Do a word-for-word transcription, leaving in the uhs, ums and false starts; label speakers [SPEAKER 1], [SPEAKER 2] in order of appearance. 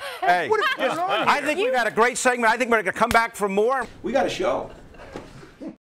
[SPEAKER 1] Hey,
[SPEAKER 2] What is going on
[SPEAKER 1] I
[SPEAKER 2] here?
[SPEAKER 1] think we've got a great segment. I think we're going to come back for more. We got a show.